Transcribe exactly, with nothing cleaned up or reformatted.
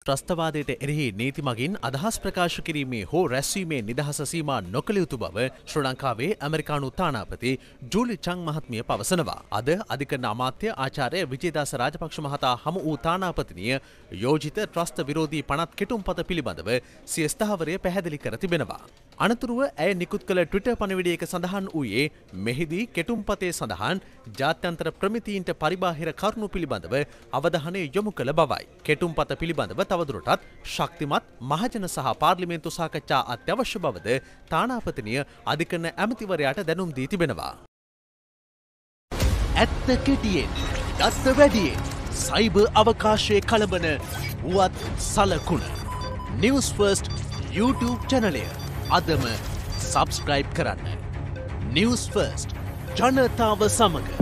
ත්‍රස්තවාදයට එරෙහි නීති මගින් අදහස් ප්‍රකාශ කිරීමේ හෝ රැස්වීමේ නිදහස සීමා නොකළ යුතු බව ශ්‍රී ලංකාවේ ඇමරිකානු තානාපති ජූලි චං මහත්මිය පවසනවා. අද අධිකරණ අමාත්‍ය ආචාර්ය විජේදාස රාජපක්ෂ මහතා හමු වූ තානාපතිනිය යෝජිත ත්‍රස්ත විරෝධී පනත් කෙටුම්පත පිළිබඳව සිය ස්ථාවරය පැහැදිලි කර තිබෙනවා. අනතුරුව ඇය නිකුත් කළ ට්විටර් පණිවිඩයක සඳහන් වූයේ මෙහිදී කෙටුම්පතේ සඳහන් ජාත්‍යන්තර ප්‍රමිතීන්ට පරිබාහිර කරුණු පිළිබඳව අවධානය යොමු කළ බවයි. කෙටුම්පත පිළිබඳව තවදුරටත් ශක්තිමත් මහජන සහ පාර්ලිමේන්තු සාකච්ඡා අත්‍යවශ්‍ය බවද තානාපතිනිය අධිකරණ ඇමතිවරයාට දැනුම් දී තිබෙනවා. ඇත්ත කෙටියෙන් දත්ත වැඩියෙන් සයිබර් අවකාශයේ කලබන වුවත් සලකුණ නිවුස් ෆර්ස්ට් YouTube චැනලය අදම සබ්ස්ක්‍රයිබ් කරන්න. නිවුස් ෆර්ස්ට් ජනතාව සමග